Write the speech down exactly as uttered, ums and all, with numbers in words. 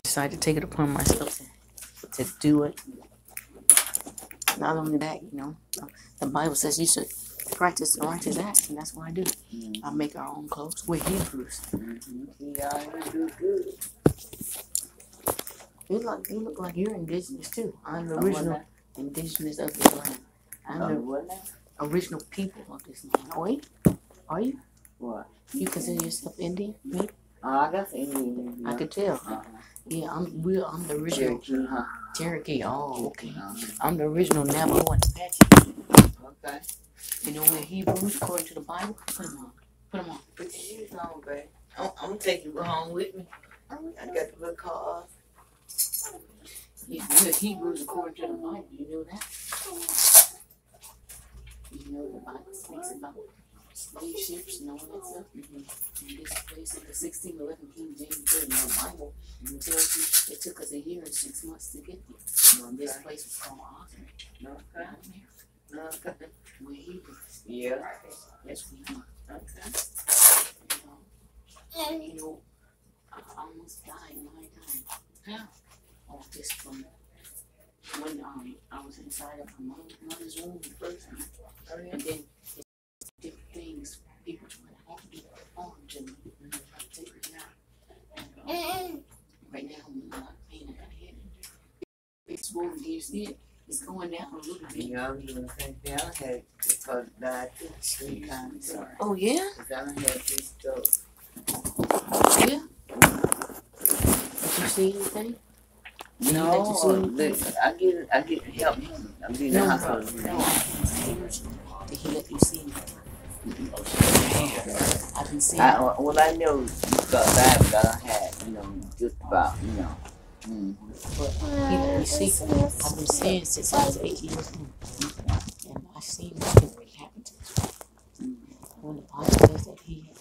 decided to take it upon myself to, to do it. Not only that, you know, the Bible says you should practice the righteous acts, and that's what I do. Mm-hmm. I make our own clothes. We're Hebrews. Mm-hmm. Yeah, you do good. You look, you look like you're indigenous too. I'm the original indigenous of this land. I'm the what? Original people of this land. Are you? Are you? What? You consider yourself Indian? Me? Oh, I guess Indian. I could tell. Uh-huh. Yeah, I'm real. I'm the original Cherokee. Huh? Cherokee. Oh, okay. Uh-huh. I'm the original Navajo and Apache. Okay. You know we're Hebrews according to the Bible. Put them on. Put them on. Put your shoes on, babe. I'm, I'm gonna take you home with me. I got the little car. Yeah, we're Hebrews according to the Bible. You know that? You know the Bible speaks about slave ships and all that stuff. Mm-hmm. And this place in the sixteen eleven King James Version of the Bible tells you it took us a year and six months to get there. Okay. This place was called Osman. Okay. Okay. We're Hebrews. Yeah. Yes, we are. Okay. You know, you know I almost died nine times. How? Oh, just from when um, I was inside of my mother's womb the first time. Oh, yeah. And then different things people trying to do harm to me. And I take it out. And, um, right now, I'm not pain in my head. It's swollen. Do you see it? It's going down a little bit. Yeah, I was going to say, yeah, I had because died three times. Sorry. Oh, yeah? Because I had this stuff. Yeah? Did you see anything? Did No, you see anything? listen, I get I get help. I'm being No, in the no, hospital. no. Did he let you see anything? I've been seeing. I, well, I know because I because I had, you know, just about, you know. Mm-hmm. But he let me see. I've been seeing since I was eight years old. And I've seen nothing really happen to me. When the Bible says that he